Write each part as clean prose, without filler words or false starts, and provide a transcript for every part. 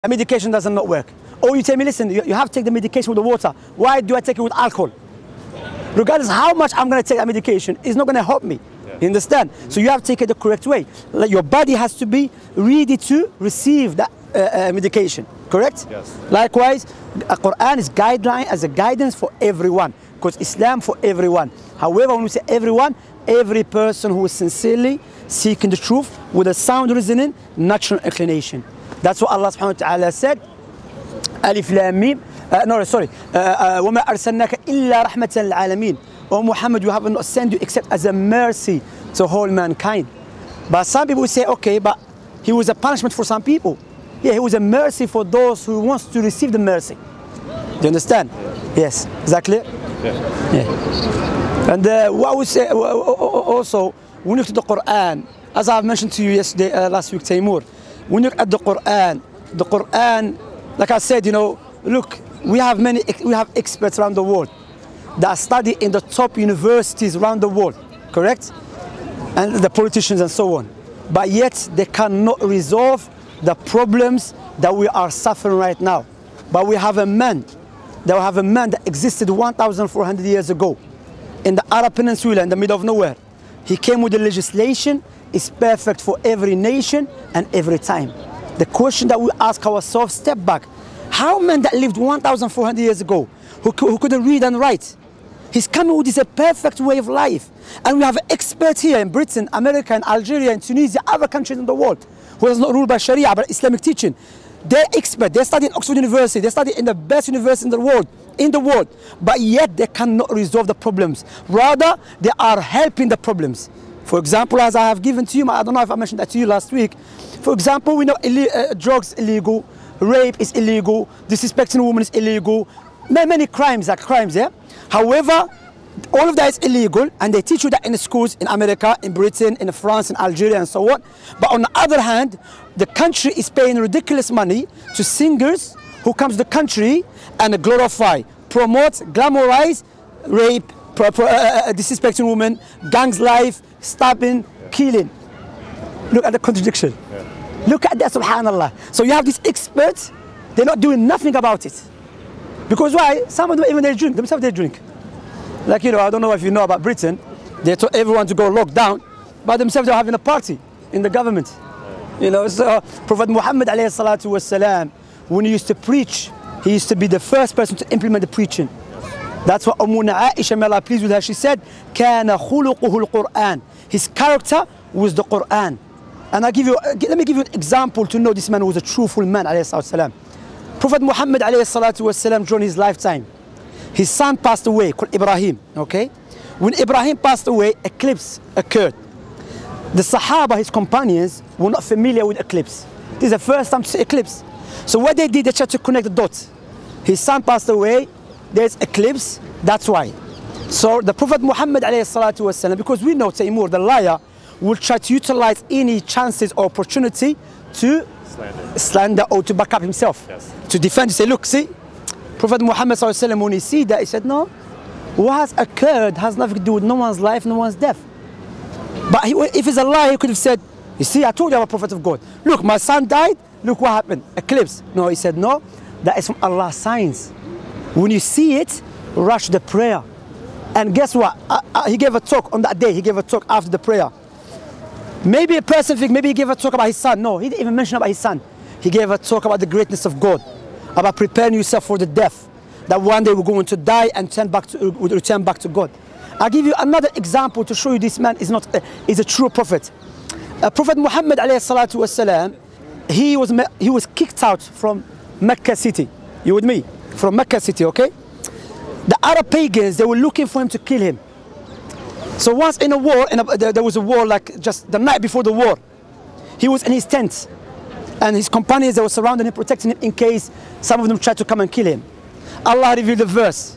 A medication does not work. Or you tell me, listen, you have to take the medication with the water. Why do I take it with alcohol? Regardless how much I'm going to take that medication, it's not going to help me. Yeah. You understand? So you have to take it the correct way. Like your body has to be ready to receive that medication. Correct? Yes. Likewise, the Quran is guideline as a guidance for everyone, because Islam for everyone. However, when we say everyone, every person who is sincerely seeking the truth with a sound reasoning, natural inclination. That's what Allah subhanahu wa ta'ala said. Alif Lam Mim. No, sorry. وَمَا أَرْسَلْنَاكَ إِلَّا رَحْمَةً لِلْعَالَمِينَ. O Muhammad, you have not sent you except as a mercy to whole mankind. But some people say, okay, but he was a punishment for some people. Yeah, he was a mercy for those who wants to receive the mercy. Do you understand? Yes. Is that clear? Yeah. And what we say also, when you look at the Quran, as I've mentioned to you yesterday, last week, Taimur, when you look at the Quran, like I said, you know, look, we have experts around the world that study in the top universities around the world, correct? And the politicians and so on. But yet they cannot resolve the problems that we are suffering right now. But we have a man that existed 1,400 years ago in the Arab Peninsula in the middle of nowhere. He came with the legislation. It's perfect for every nation and every time. The question that we ask ourselves, step back. How men that lived 1,400 years ago, who couldn't read and write, he's coming with this a perfect way of life. And we have experts here in Britain, America, and Algeria, and Tunisia, other countries in the world, who is not ruled by Sharia, but Islamic teaching. They're experts. They study in Oxford University. They study in the best university in the world. But yet they cannot resolve the problems. Rather, they are helping the problems. For example, as I have given to you, I don't know if I mentioned that to you last week. For example, we know drugs illegal, rape is illegal, disrespecting a woman is illegal, many crimes are crimes, yeah? However, all of that is illegal, and they teach you that in the schools in America, in Britain, in France, in Algeria, and so on. But on the other hand, the country is paying ridiculous money to singers who come to the country and glorify, promote, glamorize rape, disrespecting women, gangs life, stabbing, killing. Look at the contradiction. Yeah. Look at that, subhanallah. So you have these experts, they're not doing nothing about it. Because why? Some of them, even they drink, themselves they drink. Like, you know, I don't know if you know about Britain, they told everyone to go lock down, but themselves they're having a party in the government. You know, so Prophet Muhammad alayhi salatu wasalam, when he used to preach, he used to be the first person to implement the preaching. That's what Aisha, may Allah pleased with her, she said, كَانَ خُلُقُهُ الْقُرْآنِ. His character was the Quran. And let me give you an example to know this man was a truthful man, alayhi salatu wasalam. Prophet Muhammad alayhi salatu wasalam, during his lifetime, his son passed away, called Ibrahim, okay? When Ibrahim passed away, eclipse occurred. The Sahaba, his companions, were not familiar with eclipse. This is the first time to see eclipse. So what they did, they tried to connect the dots. His son passed away, there's eclipse, that's why. So the Prophet Muhammad alayhi salatu wasalam, because we know Taimur, the liar, will try to utilize any chances or opportunity to slander or to back up himself. Yes. To defend, to say, look, see, Prophet Muhammad sallallahu alaihi wasallam, when he see that, he said, no, what has occurred has nothing to do with no one's life, no one's death. But if it's a lie, he could have said, you see, I told you I'm a prophet of God. Look, my son died, look what happened, eclipse. No, he said, no, that is from Allah's signs. When you see it, rush the prayer. And guess what? He gave a talk on that day, he gave a talk after the prayer. Maybe a person thinks, maybe he gave a talk about his son. No, he didn't even mention about his son. He gave a talk about the greatness of God, about preparing yourself for the death, that one day we're going to die and return back to God. I'll give you another example to show you this man is a true prophet. Prophet Muhammad alayhi salatu wasalam, he was kicked out from Mecca city. You with me? From Mecca city, okay? The Arab pagans, they were looking for him to kill him. So once in a war, there was a war like just the night before the war. He was in his tent, and his companions, they were surrounding him, protecting him in case some of them tried to come and kill him. Allah revealed the verse.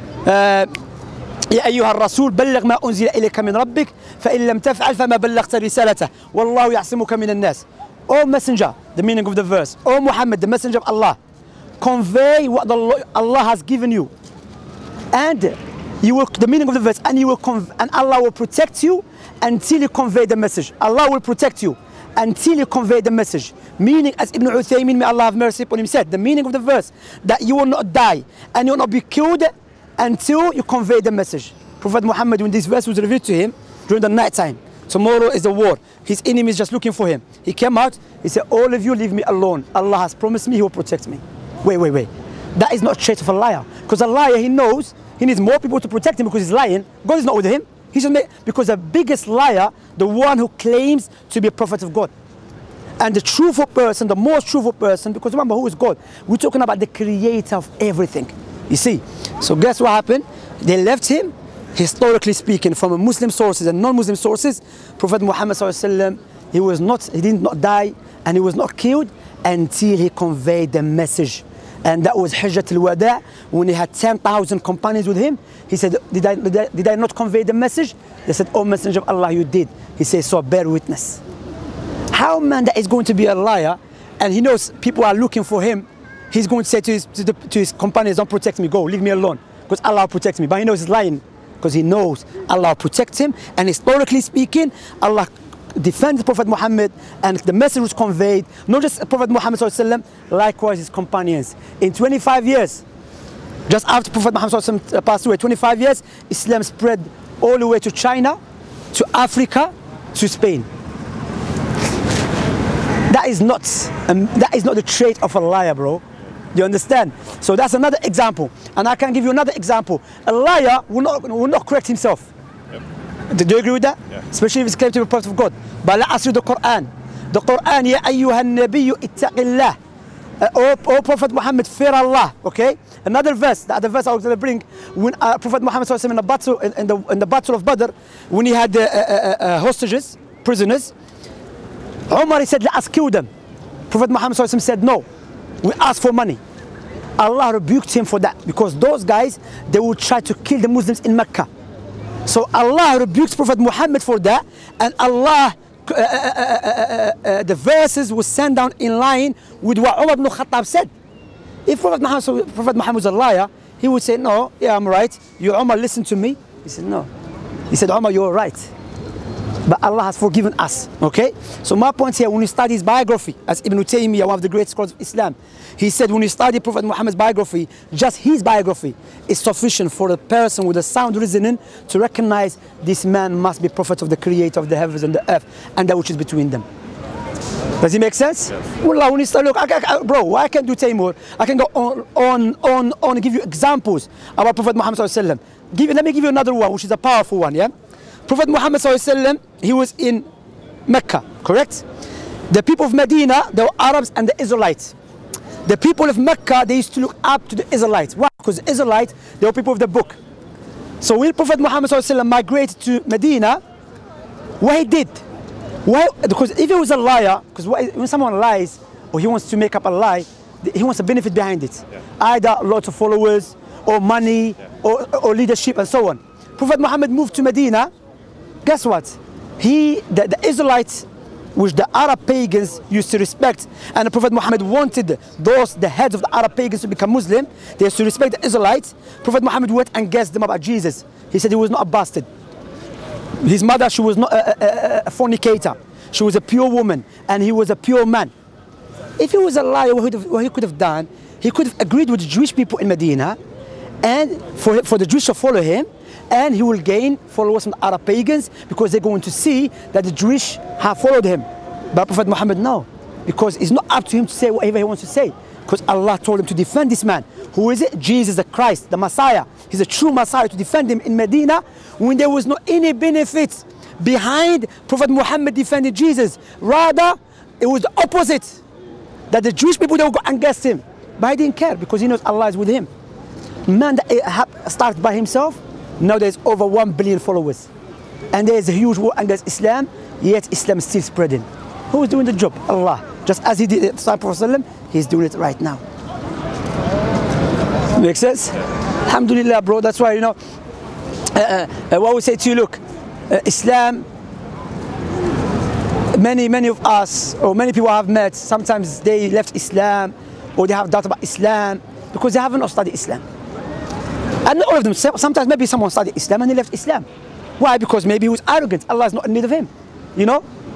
يا أيها الرسول بلغ ما أنزل إليك من ربك فإن لم تفعل فما بلغت رسالته والله يعصمك من الناس. O messenger, the meaning of the verse. O Muhammad, the messenger of Allah, convey what Allah has given you, and you will, the meaning of the verse, and Allah will protect you until you convey the message. Allah will protect you until you convey the message. Meaning, as Ibn Uthaymin, may Allah have mercy upon him, said, the meaning of the verse, that you will not die and you will not be killed until you convey the message. Prophet Muhammad, when this verse was revealed to him during the night time, tomorrow is the war, his enemy is just looking for him. He came out, he said, all of you leave me alone. Allah has promised me he will protect me. Wait. That is not a trait of a liar. Because a liar, he knows he needs more people to protect him because he's lying. God is not with him. Because the biggest liar, the one who claims to be a prophet of God. And the truthful person, the most truthful person, because remember, who is God? We're talking about the creator of everything. You see? So guess what happened? They left him. Historically speaking, from Muslim sources and non-Muslim sources, Prophet Muhammad ﷺ, he did not die and he was not killed until he conveyed the message. And that was Hijjat al-Wada, when he had 10,000 companions with him. He said, did I not convey the message? They said, oh Messenger of Allah, you did. He says, so bear witness. How man that is going to be a liar, and he knows people are looking for him, he's going to say to his companions, don't protect me, go, leave me alone, because Allah protects me. But he knows he's lying, because he knows Allah protects him. And historically speaking, Allah defends Prophet Muhammad, and the message was conveyed, not just Prophet Muhammad ﷺ, likewise his companions. In 25 years, just after Prophet Muhammad ﷺ passed away, 25 years, Islam spread all the way to China, to Africa, to Spain. That is not the trait of a liar, bro. You understand? So that's another example. And I can give you another example. A liar will not correct himself. Do you agree with that? Yeah. Especially if it's claimed to be a prophet of God. But let us read the Quran. The Quran, Ya ayyuhan nabiyyu ittaqillah. O Prophet Muhammad, fear Allah. Okay? Another verse, the other verse I was going to bring, when Prophet Muhammad in the battle of Badr, when he had hostages, prisoners, Umar, he said, let us kill them. Prophet Muhammad said, no, we ask for money. Allah rebuked him for that, because those guys, they would try to kill the Muslims in Mecca. So Allah rebuked Prophet Muhammad for that, and Allah, the verses were sent down in line with what Umar ibn Khattab said. If Prophet Muhammad was a liar, he would say, no, yeah, I'm right. You, Umar, listen to me. He said, no. He said, Umar, you're right. But Allah has forgiven us, okay? So my point here, when you study his biography, as Ibn Taymiyyah, one of the great scholars of Islam, he said when you study Prophet Muhammad's biography, just his biography is sufficient for a person with a sound reasoning to recognize this man must be prophet of the creator of the heavens and the earth and that which is between them. Does it make sense? Yes. Wallah, when you start, look, bro, I can do Taymur. I can go on and give you examples about Prophet Muhammad sallallahu alaihi wasallam. Let me give you another one, which is a powerful one, yeah? Prophet Muhammad sallallahu alaihi wasallam, he was in Mecca, correct? The people of Medina, they were Arabs and the Israelites. The people of Mecca, they used to look up to the Israelites. Why? Because the Israelites, they were people of the book. So when Prophet Muhammad sallallahu alaihi wasallam migrated to Medina, what he did? Why? Because if he was a liar, because when someone lies or he wants to make up a lie, he wants a benefit behind it. Yeah. Either lots of followers or money, yeah, or leadership and so on. Prophet Muhammad moved to Medina. Guess what? The Israelites, which the Arab pagans used to respect, and the Prophet Muhammad wanted the heads of the Arab pagans to become Muslim. They used to respect the Israelites. Prophet Muhammad went and guessed them about Jesus. He said he was not a bastard. His mother, she was not a fornicator. She was a pure woman, and he was a pure man. If he was a liar, what he could have done, he could have agreed with the Jewish people in Medina, and for the Jews to follow him, and he will gain followers from the Arab pagans, because they're going to see that the Jewish have followed him. But Prophet Muhammad, no, because it's not up to him to say whatever he wants to say, because Allah told him to defend this man. Who is it? Jesus the Christ, the Messiah. He's a true Messiah, to defend him in Medina when there was no any benefit behind Prophet Muhammad defending Jesus. Rather, it was the opposite, that the Jewish people, they would go against him. But he didn't care, because he knows Allah is with him. Man that started by himself, now there's over 1 billion followers. And there's a huge war against Islam, yet Islam is still spreading. Who is doing the job? Allah. Just as he did at the time of Prophet, he's doing it right now. Make sense? Alhamdulillah, bro. That's why, you know, what we say to you, look, Islam, many of us, or many people I have met, sometimes they left Islam, or they have doubt about Islam, because they haven't studied Islam. And not all of them, sometimes maybe someone studied Islam and he left Islam. Why? Because maybe he was arrogant. Allah is not in need of him. You know?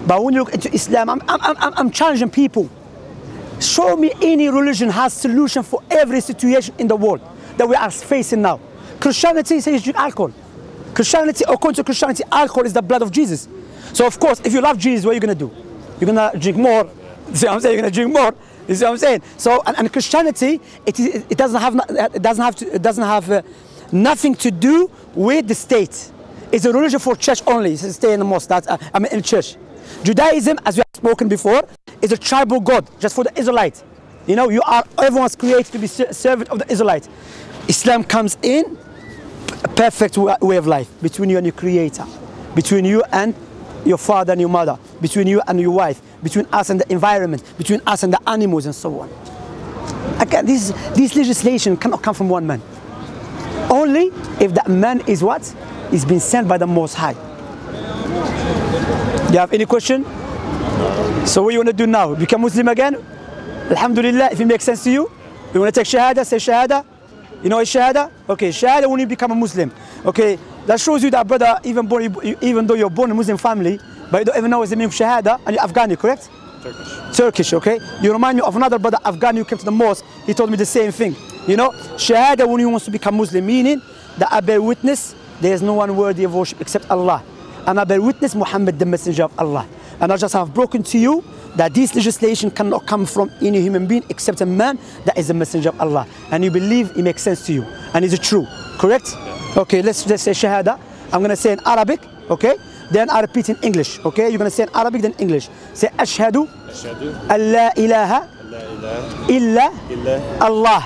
But when you look into Islam, I'm challenging people. Show me any religion has solution for every situation in the world that we are facing now. Christianity says drink alcohol. Christianity, according to Christianity, alcohol is the blood of Jesus. So of course, if you love Jesus, what are you gonna do? You're gonna drink more. You see what I'm saying? You're gonna drink more. You see what I'm saying? So and Christianity, it doesn't have nothing to do with the state. It's a religion for church only. It's stay in the mosque. In church. Judaism, as we have spoken before, is a tribal god, just for the Israelites. You know, everyone's created to be servant of the Israelites. Islam comes in, a perfect way of life between you and your Creator, between you and your father and your mother, between you and your wife, between us and the environment, between us and the animals and so on. Again, this legislation cannot come from one man. Only if that man is what? Is being sent by the Most High. Do you have any question? So what you want to do now? Become Muslim again? Alhamdulillah, if it makes sense to you. You want to take Shahada? Say Shahada. You know what Shahada? Okay, Shahada when you become a Muslim. Okay, that shows you that, brother, even though you're born in a Muslim family, but you don't even know what's the meaning of Shahada, and you're Afghani, correct? Turkish. Turkish, okay? You remind me of another brother, Afghani, who came to the mosque. He told me the same thing. You know, Shahada when you want to become Muslim, meaning that I bear witness there is no one worthy of worship except Allah. And I bear witness Muhammad, the messenger of Allah. And I just have broken to you that this legislation cannot come from any human being except a man that is a messenger of Allah. And you believe it makes sense to you. And is it true? Correct? Yeah. Okay, let's just say Shahada. I'm going to say in Arabic, okay? Then I repeat in English, okay? You're going to say in Arabic, then English. Say Ashhadu an la ilaha illa Allah.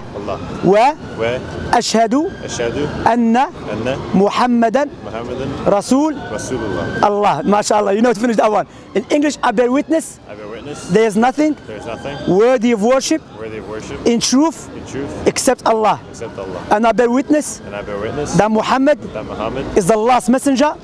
وأشهد أن محمدا رسول Allah. MashaAllah, you know to finish that one. In English, I bear witness. There is nothing worthy of worship in truth except Allah. And I bear witness that Muhammad is the last messenger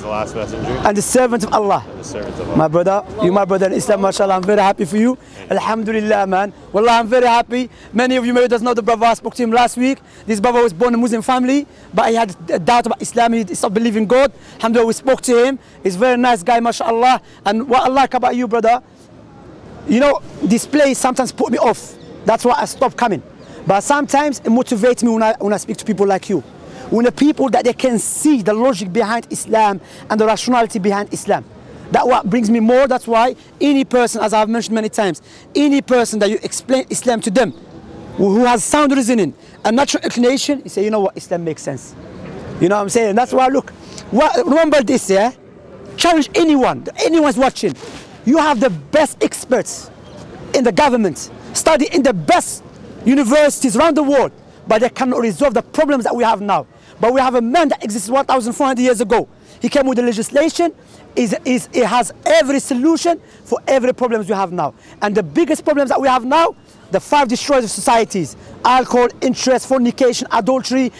and the servant of Allah. My brother, you my brother in Islam, mashallah, I'm very happy for you. Alhamdulillah, man. Wallah, I'm very happy. Many of you maybe doesn't know the brother. I spoke to him last week. This brother was born in a Muslim family, but he had a doubt about Islam. He stopped believing God. Alhamdulillah, we spoke to him. He's a very nice guy, mashallah. And what I like about you, brother, you know, this place sometimes put me off. That's why I stopped coming. But sometimes it motivates me when I speak to people like you. When the people that they can see the logic behind Islam and the rationality behind Islam. That's what brings me more. That's why any person, as I've mentioned many times, any person that you explain Islam to them, who has sound reasoning and natural inclination, you say, you know what, Islam makes sense. You know what I'm saying? That's why, look, remember this, yeah? Challenge anyone's watching. You have the best experts in the government, study in the best universities around the world, but they cannot resolve the problems that we have now. But we have a man that exists 1,400 years ago. He came with the legislation. It has every solution for every problem we have now. And the biggest problems that we have now, the 5 destroyers of societies: alcohol, interest, fornication, adultery,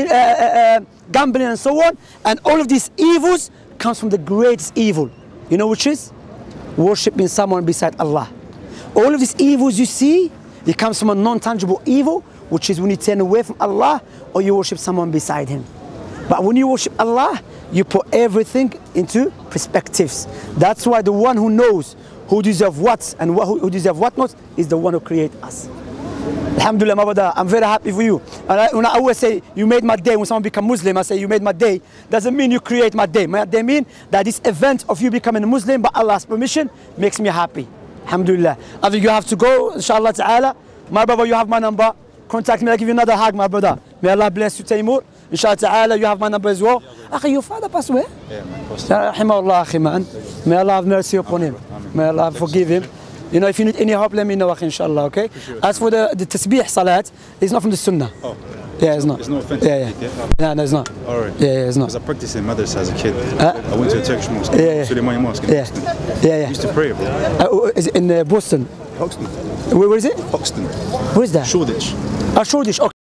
gambling, and so on. And all of these evils comes from the greatest evil. You know which is? Worshipping someone beside Allah. All of these evils you see, it comes from a non-tangible evil, which is when you turn away from Allah or you worship someone beside Him. But when you worship Allah, you put everything into perspectives. That's why the one who knows who deserves what and who deserves what not is the one who created us. Alhamdulillah, my brother, I'm very happy for you. And when I always say, you made my day, when someone becomes Muslim, I say, you made my day, doesn't mean you create my day. My day mean that this event of you becoming a Muslim by Allah's permission makes me happy. Alhamdulillah. I think you have to go, inshallah ta'ala. My brother, you have my number. Contact me, I'll give you another hug, my brother. May Allah bless you, Taimur. Inshallah ta'ala, you have my number as well. Akhi, your father passed away? Yeah, man. Rahimahullah, akhi, man. May Allah have mercy upon him. May Allah forgive him. You know, if you need any help, let me know, akhi, inshallah, okay? As for the tasbih salat, it's not from the sunnah. Oh. Yeah, it's not. It's not authentic. Yeah. No, it's not. All right. Yeah, it's not. Because I practiced in madrasa as a kid. I went to a Turkish mosque, Suleimani Mosque in Boston. Yeah. I used to pray, bro. Is it in Boston? Hoxton. Where is it? Hoxton. Where is that? Shoreditch. Shoreditch, okay.